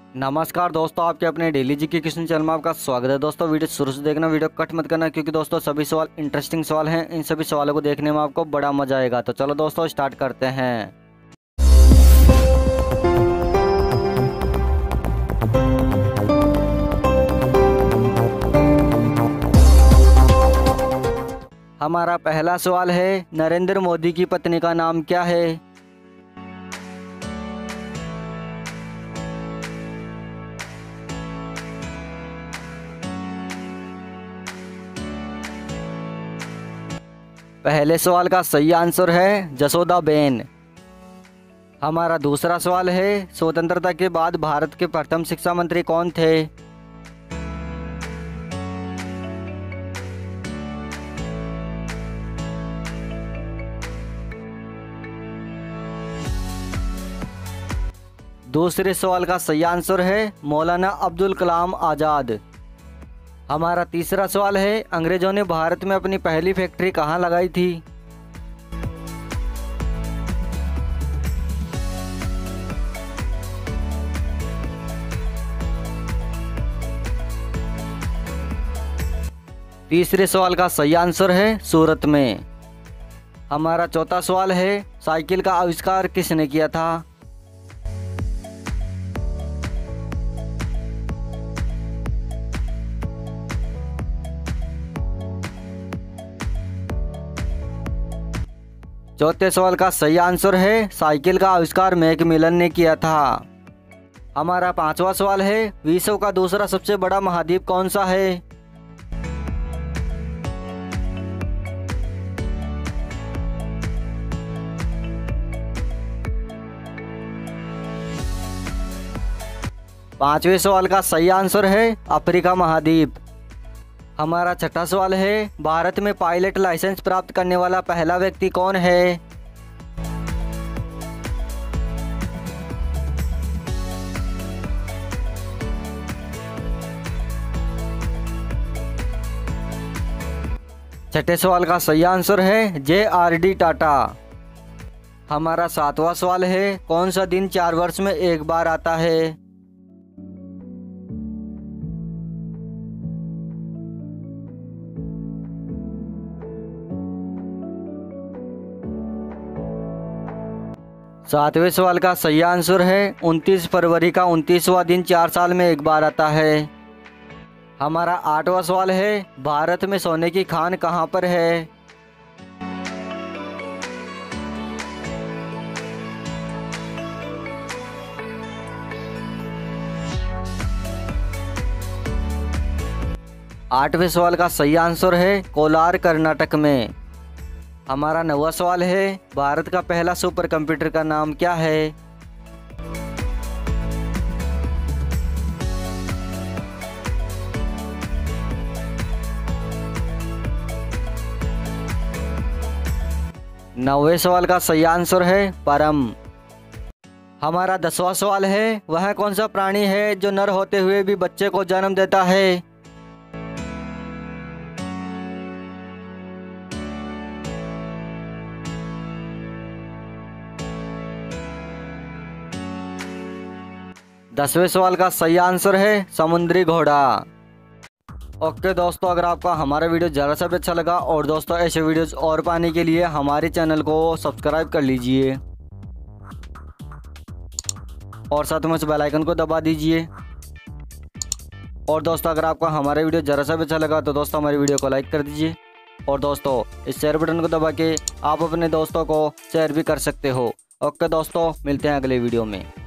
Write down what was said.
नमस्कार दोस्तों, आपके अपने डेली जीके क्वेश्चन चैनल में आपका स्वागत है। दोस्तों वीडियो शुरू से देखना, वीडियो कट मत करना, क्योंकि दोस्तों सभी सवाल इंटरेस्टिंग सवाल हैं। इन सभी सवालों को देखने में आपको बड़ा मजा आएगा। तो चलो दोस्तों स्टार्ट करते हैं। हमारा पहला सवाल है, नरेंद्र मोदी की पत्नी का नाम क्या है? पहले सवाल का सही आंसर है जसोदाबेन। हमारा दूसरा सवाल है, स्वतंत्रता के बाद भारत के प्रथम शिक्षा मंत्री कौन थे? दूसरे सवाल का सही आंसर है मौलाना अब्दुल कलाम आज़ाद। हमारा तीसरा सवाल है, अंग्रेजों ने भारत में अपनी पहली फैक्ट्री कहाँ लगाई थी? तीसरे सवाल का सही आंसर है सूरत में। हमारा चौथा सवाल है, साइकिल का आविष्कार किसने किया था? चौथे सवाल का सही आंसर है साइकिल का आविष्कार मैकमिलन ने किया था। हमारा पांचवा सवाल है, विश्व का दूसरा सबसे बड़ा महाद्वीप कौन सा है? पांचवें सवाल का सही आंसर है अफ्रीका महाद्वीप। हमारा छठा सवाल है, भारत में पायलट लाइसेंस प्राप्त करने वाला पहला व्यक्ति कौन है? छठे सवाल का सही आंसर है JRD टाटा। हमारा सातवां सवाल है, कौन सा दिन 4 वर्ष में एक बार आता है? सातवें सवाल का सही आंसर है 29 फरवरी का 29वां दिन 4 साल में एक बार आता है। हमारा आठवां सवाल है, भारत में सोने की खान कहाँ पर है? आठवें सवाल का सही आंसर है कोलार कर्नाटक में। हमारा 9वां सवाल है, भारत का पहला सुपर कंप्यूटर का नाम क्या है? नौवें सवाल का सही आंसर है परम। हमारा 10वां सवाल है, वह कौन सा प्राणी है जो नर होते हुए भी बच्चे को जन्म देता है? दसवें सवाल का सही आंसर है समुद्री घोड़ा। ओके दोस्तों, अगर आपको हमारा वीडियो ज़रा सा भी अच्छा लगा और दोस्तों ऐसे वीडियोस और पाने के लिए हमारे चैनल को सब्सक्राइब कर लीजिए और साथ में उस बेल आइकन को दबा दीजिए। और दोस्तों अगर आपको हमारा वीडियो ज़रा सा भी अच्छा लगा तो दोस्तों हमारी वीडियो को लाइक कर दीजिए और दोस्तों इस शेयर बटन को दबा के आप अपने दोस्तों को शेयर भी कर सकते हो। ओके दोस्तों, मिलते हैं अगले वीडियो में।